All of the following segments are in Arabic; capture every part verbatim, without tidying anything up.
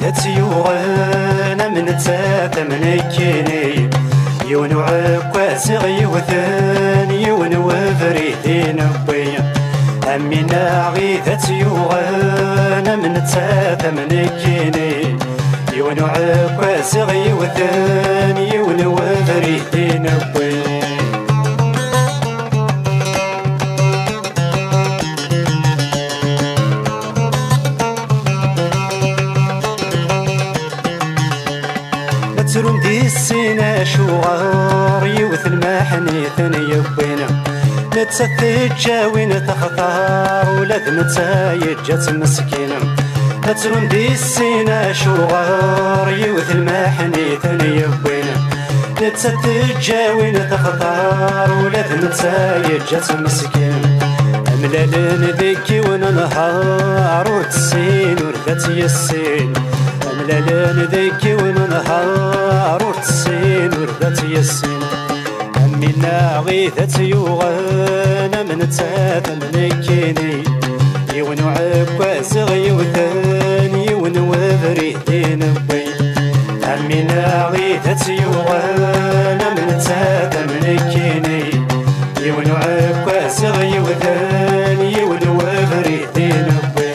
غيثت يوغن من تات منكيني يون عكواس غيوثن يون وفريدين بيا أمينا غيثت يوغن من تات منكيني يون عكواس غيوثن يون وفريدين بيا ترون دي السنة شوار يوث المحني ثني بينا نتسثجاوين تختار ولاد نتايج جات مسكينة ترون دي السنة شوار يوث المحني ثني بينا نتسثجاوين تختار ولاد نتايج جات مسكينة أملالين ذيكي وننهار وتسين ورثتي السين أملالين ذيكي وننهار وتسين ورثتي السين أمينا غيثت يوغن من تات منكيني يون عكواز غيوثن يون وفريدين بين أمينا غيثت يوغن من تات منكيني يون عكواز غيوثن يون وفريدين بين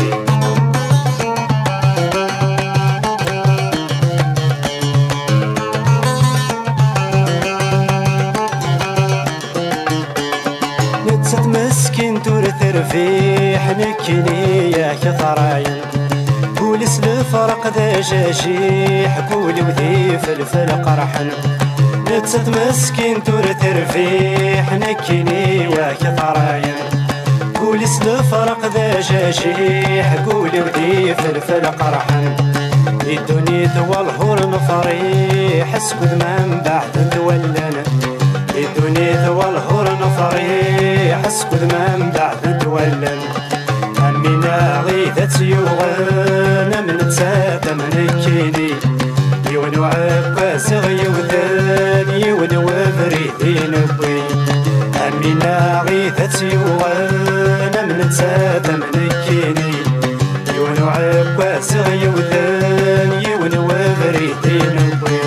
مسكين دور ترفيح نكني يا كثراين بولس الفرق ذا جاجيح بولي وذي فلفل قرحن نتسد مسكين دور ترفيح نكني يا كثراين بولس الفرق ذا جاجيح بولي وذي فلفل قرحن يدوني ذو الهور نفريح اسكد من بعد تولنا يدوني ذو الهور نفريح اسكد من بعد تولن أمينا غيثت يوغن من تات منكيني يون عكواز غيوثن يون وفريدين بي أمينا غيثت يوغن من تات منكيني يون عكواز غيوثن يون وفريدين بي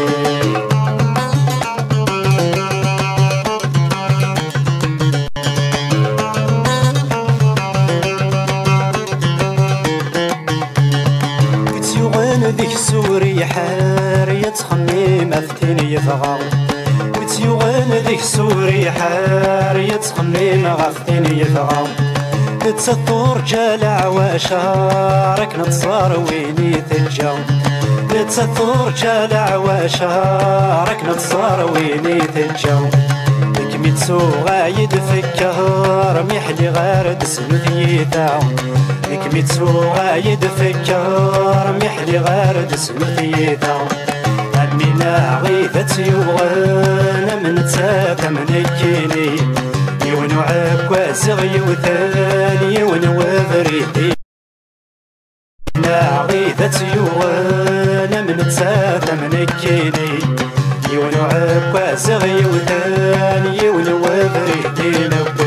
ذيك سوري حارية تخمي مثتني يفغى وتيوغن ذيك سوري حارية تخمي مغفتني يفغى تسطور جالع وشارك نتصار ويني تلجا تسطور جالع وشارك نتصار ويني تلجا كميتسو غايد فكر ميحلي غير دسلوثيتا كميتسو غايد فكر ميحلي غير دسلوثيتا أمينا غيثت يوغن من تات منكيني يون عكواز غيوثن يون وفريدين أمينا غيثت يوغن من تات منكيني يون عكواز غيوثن يون وفريدين